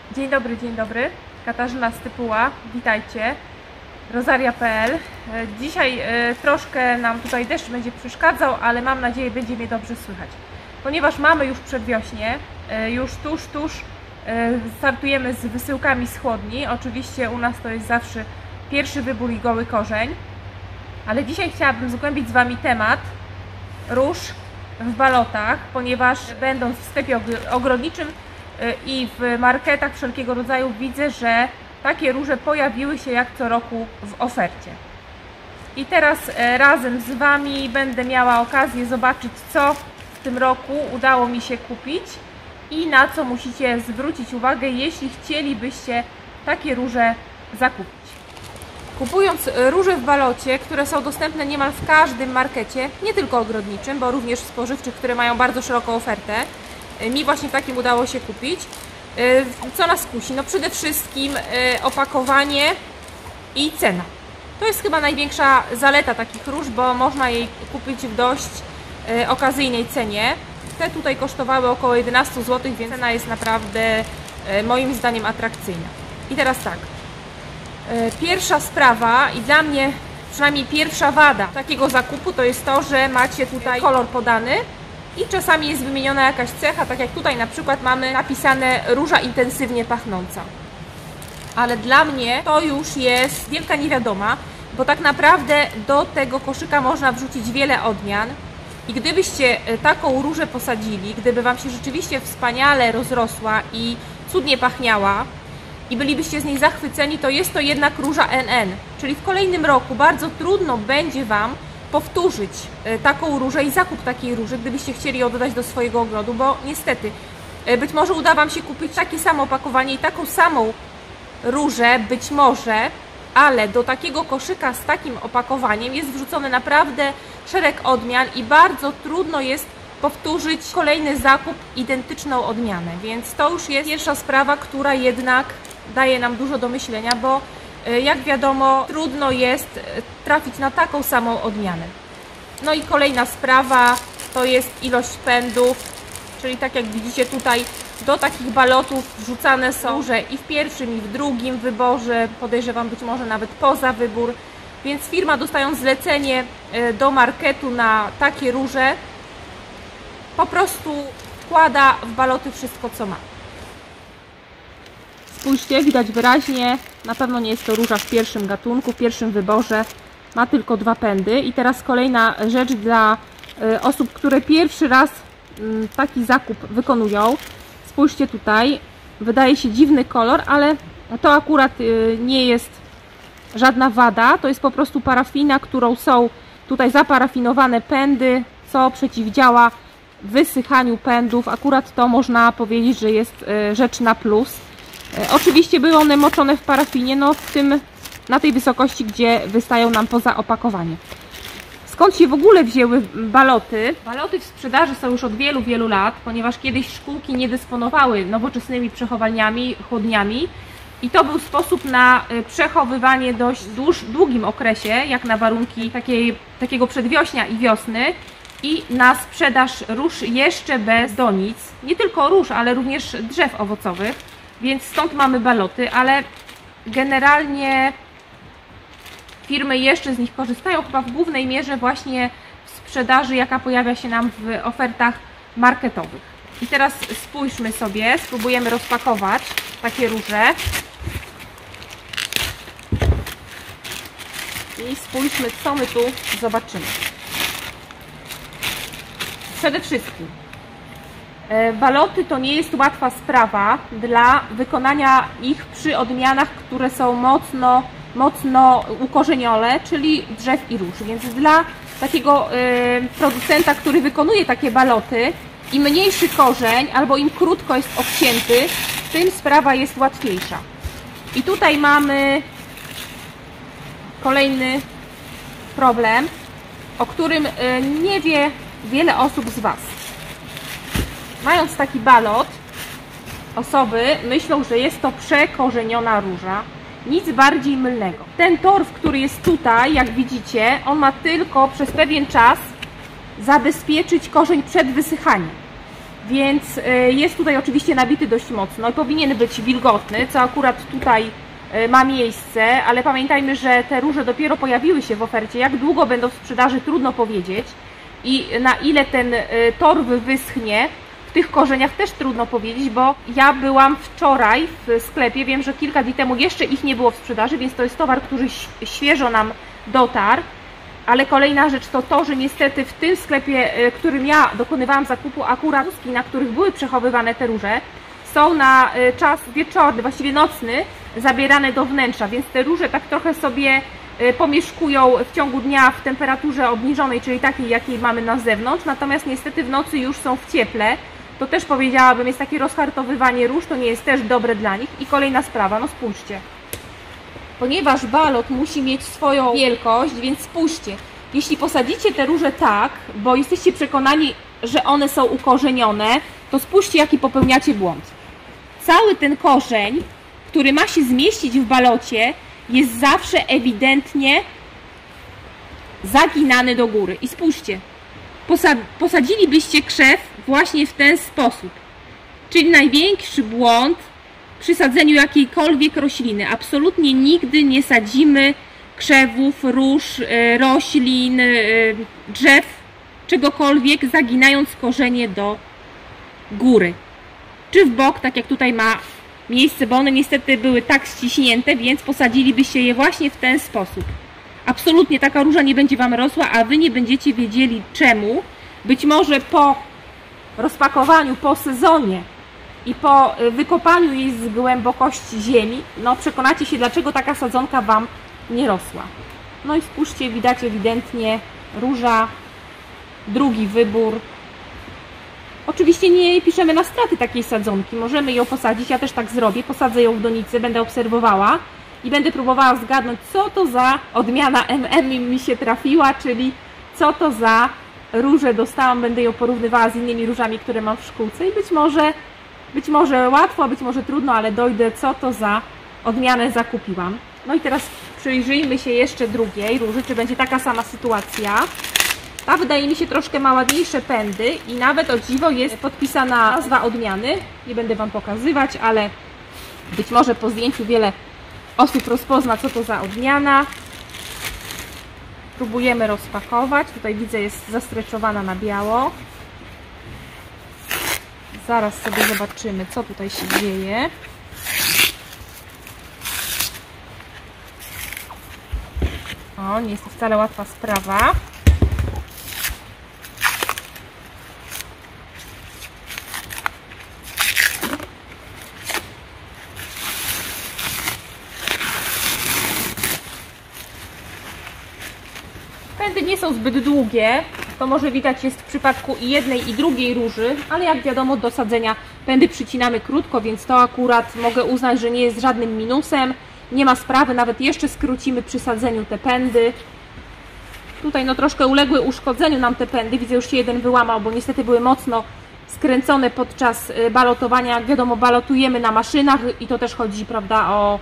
Dzień dobry. Katarzyna Stypuła, witajcie. Rosaria.pl. Dzisiaj troszkę nam tutaj deszcz będzie przeszkadzał, ale mam nadzieję, będzie mnie dobrze słychać. Ponieważ mamy już przedwiośnie, już tuż startujemy z wysyłkami z chłodni. Oczywiście u nas to jest zawsze pierwszy wybór i goły korzeń. Ale dzisiaj chciałabym zgłębić z Wami temat róż w balotach, ponieważ będąc w sklepie ogrodniczym i w marketach wszelkiego rodzaju widzę, że takie róże pojawiły się jak co roku w ofercie. I teraz razem z Wami będę miała okazję zobaczyć, co w tym roku udało mi się kupić i na co musicie zwrócić uwagę, jeśli chcielibyście takie róże zakupić. Kupując róże w balocie, które są dostępne niemal w każdym markecie, nie tylko ogrodniczym, bo również spożywczych, które mają bardzo szeroką ofertę, mi właśnie takim udało się kupić. Co nas kusi? No przede wszystkim opakowanie i cena. To jest chyba największa zaleta takich róż, bo można jej kupić w dość okazyjnej cenie. Te tutaj kosztowały około 11 zł, więc cena jest naprawdę moim zdaniem atrakcyjna. I teraz tak. Pierwsza sprawa i dla mnie przynajmniej pierwsza wada takiego zakupu to jest to, że macie tutaj kolor podany i czasami jest wymieniona jakaś cecha, tak jak tutaj na przykład mamy napisane róża intensywnie pachnąca. Ale dla mnie to już jest wielka niewiadoma, bo tak naprawdę do tego koszyka można wrzucić wiele odmian i gdybyście taką różę posadzili, gdyby Wam się rzeczywiście wspaniale rozrosła i cudnie pachniała, i bylibyście z niej zachwyceni, to jest to jednak róża NN. Czyli w kolejnym roku bardzo trudno będzie Wam powtórzyć taką różę i zakup takiej róży, gdybyście chcieli ją dodać do swojego ogrodu, bo niestety być może uda Wam się kupić takie samo opakowanie i taką samą różę, być może, ale do takiego koszyka z takim opakowaniem jest wrzucony naprawdę szereg odmian i bardzo trudno jest powtórzyć kolejny zakup identyczną odmianę, więc to już jest pierwsza sprawa, która jednak daje nam dużo do myślenia, bo jak wiadomo trudno jest trafić na taką samą odmianę. No i kolejna sprawa to jest ilość pędów, czyli tak jak widzicie tutaj do takich balotów wrzucane są róże i w pierwszym i w drugim wyborze, podejrzewam być może nawet poza wybór, więc firma dostając zlecenie do marketu na takie róże po prostu wkłada w baloty wszystko co ma. Spójrzcie, widać wyraźnie, na pewno nie jest to róża w pierwszym gatunku, w pierwszym wyborze, ma tylko 2 pędy. I teraz kolejna rzecz dla osób, które pierwszy raz taki zakup wykonują. Spójrzcie tutaj, wydaje się dziwny kolor, ale to akurat nie jest żadna wada, to jest po prostu parafina, którą są tutaj zaparafinowane pędy, co przeciwdziała wysychaniu pędów. Akurat to można powiedzieć, że jest rzecz na plus. Oczywiście były one moczone w parafinie, no na tej wysokości, gdzie wystają nam poza opakowanie. Skąd się w ogóle wzięły baloty? Baloty w sprzedaży są już od wielu lat, ponieważ kiedyś szkółki nie dysponowały nowoczesnymi przechowalniami, chłodniami i to był sposób na przechowywanie dość długim okresie, jak na warunki takiego przedwiośnia i wiosny, i na sprzedaż róż jeszcze bez donic, nie tylko róż, ale również drzew owocowych, więc stąd mamy baloty, ale generalnie firmy jeszcze z nich korzystają, chyba w głównej mierze właśnie w sprzedaży, jaka pojawia się nam w ofertach marketowych. I teraz spójrzmy sobie, spróbujemy rozpakować takie róże i spójrzmy, co my tu zobaczymy. Przede wszystkim baloty to nie jest łatwa sprawa dla wykonania ich przy odmianach, które są mocno ukorzenione, czyli drzew i róż. Więc dla takiego producenta, który wykonuje takie baloty, im mniejszy korzeń albo im krótko jest obcięty, tym sprawa jest łatwiejsza. I tutaj mamy kolejny problem, o którym nie wie wiele osób z Was. Mając taki balot, osoby myślą, że jest to przekorzeniona róża. Nic bardziej mylnego. Ten torf, który jest tutaj, jak widzicie, on ma tylko przez pewien czas zabezpieczyć korzeń przed wysychaniem. więc jest tutaj oczywiście nabity dość mocno i powinien być wilgotny, co akurat tutaj ma miejsce, ale pamiętajmy, że te róże dopiero pojawiły się w ofercie. Jak długo będą w sprzedaży, trudno powiedzieć, i na ile ten torf wyschnie, w tych korzeniach też trudno powiedzieć, bo ja byłam wczoraj w sklepie, wiem, że kilka dni temu jeszcze ich nie było w sprzedaży, więc to jest towar, który świeżo nam dotarł. Ale kolejna rzecz to to, że niestety w tym sklepie, którym ja dokonywałam zakupu, akurat na których były przechowywane te róże, są na czas wieczorny, właściwie nocny, zabierane do wnętrza, więc te róże tak trochę sobie pomieszkują w ciągu dnia w temperaturze obniżonej, czyli takiej, jakiej mamy na zewnątrz, natomiast niestety w nocy już są w cieple. To też powiedziałabym, jest takie rozhartowywanie róż, to nie jest też dobre dla nich. I kolejna sprawa, no spójrzcie. Ponieważ balot musi mieć swoją wielkość, więc spójrzcie, jeśli posadzicie te róże tak, bo jesteście przekonani, że one są ukorzenione, to spójrzcie, jaki popełniacie błąd. Cały ten korzeń, który ma się zmieścić w balocie, jest zawsze ewidentnie zaginany do góry. I spójrzcie, posadzilibyście krzew właśnie w ten sposób. Czyli największy błąd przy sadzeniu jakiejkolwiek rośliny. Absolutnie nigdy nie sadzimy krzewów, róż, roślin, drzew, czegokolwiek, zaginając korzenie do góry. Czy w bok, tak jak tutaj ma miejsce, bo one niestety były tak ściśnięte, więc posadzilibyście je właśnie w ten sposób. Absolutnie taka róża nie będzie Wam rosła, a Wy nie będziecie wiedzieli czemu. Być może po rozpakowaniu, po sezonie i po wykopaniu jej z głębokości ziemi, no przekonacie się, dlaczego taka sadzonka Wam nie rosła. No i spójrzcie, widać ewidentnie róża, drugi wybór. Oczywiście nie piszemy na straty takiej sadzonki, możemy ją posadzić, ja też tak zrobię, posadzę ją w donicy, będę obserwowała i będę próbowała zgadnąć, co to za odmiana MM mi się trafiła, czyli co to za różę dostałam, będę ją porównywała z innymi różami, które mam w szkółce i być może łatwo, a być może trudno, ale dojdę, co to za odmianę zakupiłam. No i teraz przyjrzyjmy się jeszcze drugiej róży, czy będzie taka sama sytuacja. Ta wydaje mi się troszkę ma ładniejsze pędy i nawet o dziwo jest podpisana nazwa odmiany. Nie będę Wam pokazywać, ale być może po zdjęciu wiele osób rozpozna, co to za odmiana. Próbujemy rozpakować. Tutaj widzę, jest zastreczowana na biało. Zaraz sobie zobaczymy, co tutaj się dzieje. O, nie jest to wcale łatwa sprawa. Pędy nie są zbyt długie, to może widać jest w przypadku i jednej i drugiej róży, ale jak wiadomo, do sadzenia pędy przycinamy krótko, więc to akurat mogę uznać, że nie jest żadnym minusem. Nie ma sprawy, nawet jeszcze skrócimy przy sadzeniu te pędy. Tutaj no troszkę uległy uszkodzeniu nam te pędy, widzę, już się jeden wyłamał, bo niestety były mocno skręcone podczas balotowania. Jak wiadomo, balotujemy na maszynach i to też chodzi, prawda, o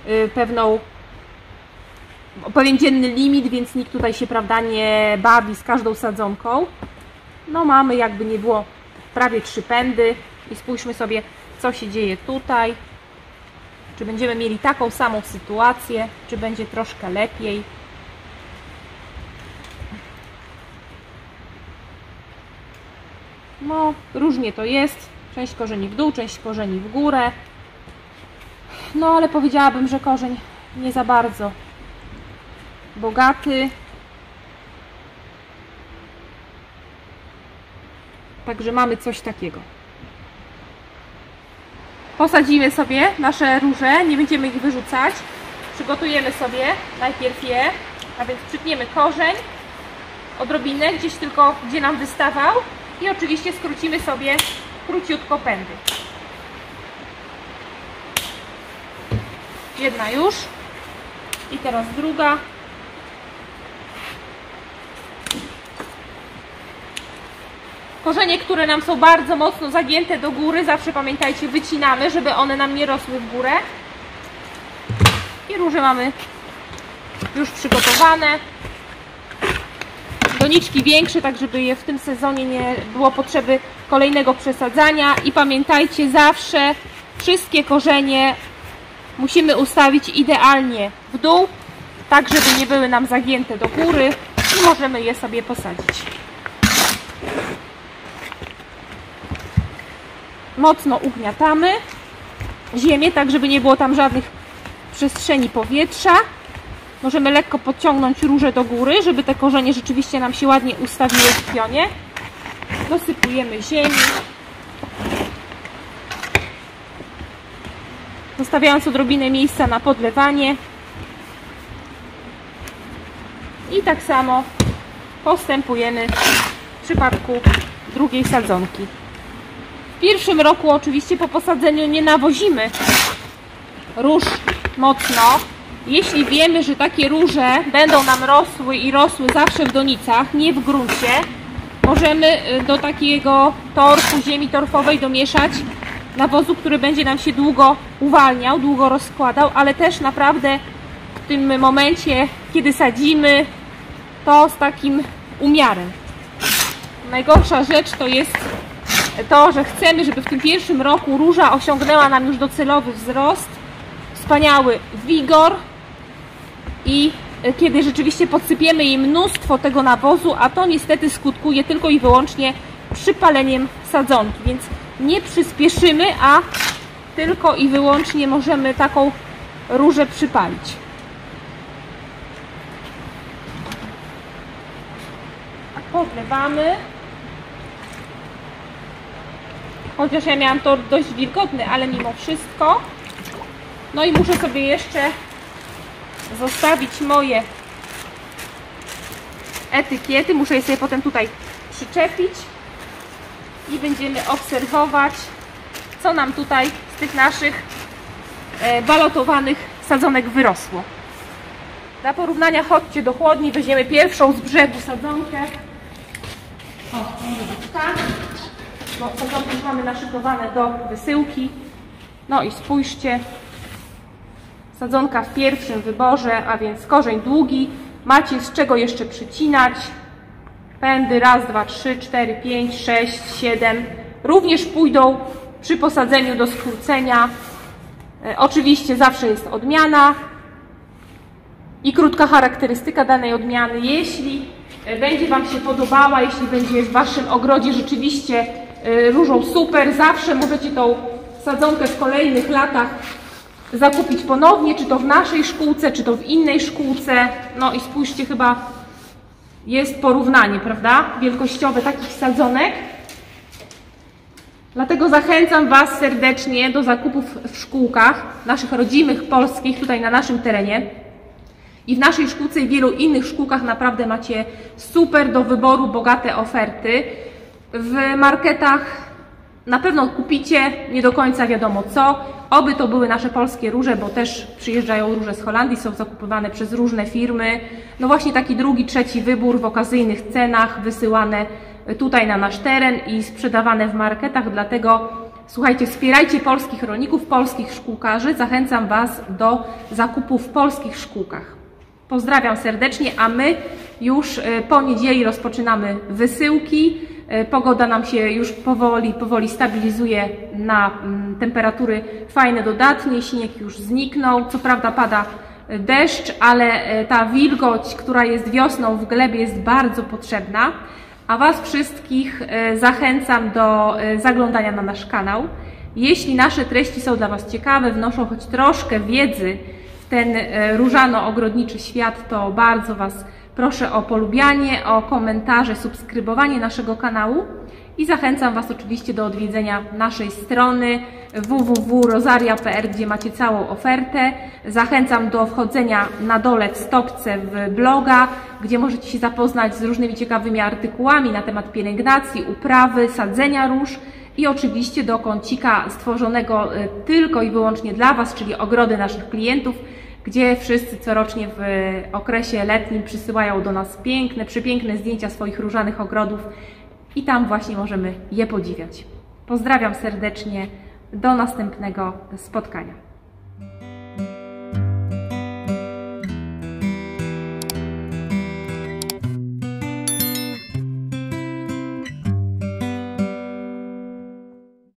pewien dzienny limit, więc nikt tutaj się, prawda, nie bawi z każdą sadzonką. No mamy, jakby nie było, prawie 3 pędy i spójrzmy sobie, co się dzieje tutaj. Czy będziemy mieli taką samą sytuację, czy będzie troszkę lepiej. No, różnie to jest. Część korzeni w dół, część korzeni w górę. No, ale powiedziałabym, że korzeń nie za bardzo bogaty. Także mamy coś takiego. Posadzimy sobie nasze róże, nie będziemy ich wyrzucać. Przygotujemy sobie najpierw je, a więc przytniemy korzeń, odrobinę, gdzieś tylko, gdzie nam wystawał i oczywiście skrócimy sobie króciutko pędy. Jedna już i teraz druga. Korzenie, które nam są bardzo mocno zagięte do góry, zawsze pamiętajcie, wycinamy, żeby one nam nie rosły w górę. I róże mamy już przygotowane. Doniczki większe, tak żeby je w tym sezonie nie było potrzeby kolejnego przesadzania i pamiętajcie, zawsze wszystkie korzenie musimy ustawić idealnie w dół, tak żeby nie były nam zagięte do góry i możemy je sobie posadzić. Mocno ugniatamy ziemię, tak żeby nie było tam żadnych przestrzeni powietrza. Możemy lekko podciągnąć róże do góry, żeby te korzenie rzeczywiście nam się ładnie ustawiły w pionie. Dosypujemy ziemi, zostawiając odrobinę miejsca na podlewanie. I tak samo postępujemy w przypadku drugiej sadzonki. W pierwszym roku oczywiście po posadzeniu nie nawozimy róż mocno. Jeśli wiemy, że takie róże będą nam rosły i rosły zawsze w donicach, nie w gruncie, możemy do takiego torfu, ziemi torfowej domieszać nawozu, który będzie nam się długo uwalniał, długo rozkładał, ale też naprawdę w tym momencie, kiedy sadzimy, to z takim umiarem. Najgorsza rzecz to jest to, że chcemy, żeby w tym pierwszym roku róża osiągnęła nam już docelowy wzrost, wspaniały wigor i kiedy rzeczywiście podsypiemy jej mnóstwo tego nawozu, a to niestety skutkuje tylko i wyłącznie przypaleniem sadzonki, więc nie przyspieszymy, a tylko i wyłącznie możemy taką różę przypalić. Podlewamy. Chociaż ja miałam tor dość wilgotny, ale mimo wszystko. No i muszę sobie jeszcze zostawić moje etykiety. Muszę je sobie potem tutaj przyczepić i będziemy obserwować, co nam tutaj z tych naszych balotowanych sadzonek wyrosło. Dla porównania chodźcie do chłodni, weźmiemy pierwszą z brzegu sadzonkę. O, może być tak, bo sadzonki już mamy naszykowane do wysyłki. No i spójrzcie, sadzonka w pierwszym wyborze, a więc korzeń długi. Macie z czego jeszcze przycinać. Pędy 1, 2, 3, 4, 5, 6, 7. Również pójdą przy posadzeniu do skrócenia. Oczywiście zawsze jest odmiana i krótka charakterystyka danej odmiany. Jeśli będzie Wam się podobała, jeśli będzie w Waszym ogrodzie rzeczywiście różą super, zawsze możecie tą sadzonkę w kolejnych latach zakupić ponownie, czy to w naszej szkółce, czy to w innej szkółce. No i spójrzcie, chyba jest porównanie, prawda? Wielkościowe takich sadzonek. Dlatego zachęcam Was serdecznie do zakupów w szkółkach naszych rodzimych, polskich, tutaj na naszym terenie. I w naszej szkółce i wielu innych szkółkach naprawdę macie super do wyboru, bogate oferty. W marketach na pewno kupicie, nie do końca wiadomo co. Oby to były nasze polskie róże, bo też przyjeżdżają róże z Holandii, są zakupywane przez różne firmy. No właśnie taki drugi, trzeci wybór w okazyjnych cenach, wysyłane tutaj na nasz teren i sprzedawane w marketach. Dlatego słuchajcie, wspierajcie polskich rolników, polskich szkółkarzy. Zachęcam Was do zakupu w polskich szkółkach. Pozdrawiam serdecznie, a my już po niedzieli rozpoczynamy wysyłki. Pogoda nam się już powoli stabilizuje na temperatury fajne, dodatnie. Śnieg już zniknął. Co prawda pada deszcz, ale ta wilgoć, która jest wiosną w glebie, jest bardzo potrzebna. A Was wszystkich zachęcam do zaglądania na nasz kanał. Jeśli nasze treści są dla Was ciekawe, wnoszą choć troszkę wiedzy w ten różano-ogrodniczy świat, to bardzo Was proszę o polubianie, o komentarze, subskrybowanie naszego kanału i zachęcam Was oczywiście do odwiedzenia naszej strony www.rosaria.pl, gdzie macie całą ofertę. Zachęcam do wchodzenia na dole w stopce w bloga, gdzie możecie się zapoznać z różnymi ciekawymi artykułami na temat pielęgnacji, uprawy, sadzenia róż i oczywiście do kącika stworzonego tylko i wyłącznie dla Was, czyli ogrody naszych klientów, gdzie wszyscy corocznie w okresie letnim przysyłają do nas przepiękne zdjęcia swoich różanych ogrodów i tam właśnie możemy je podziwiać. Pozdrawiam serdecznie, do następnego spotkania.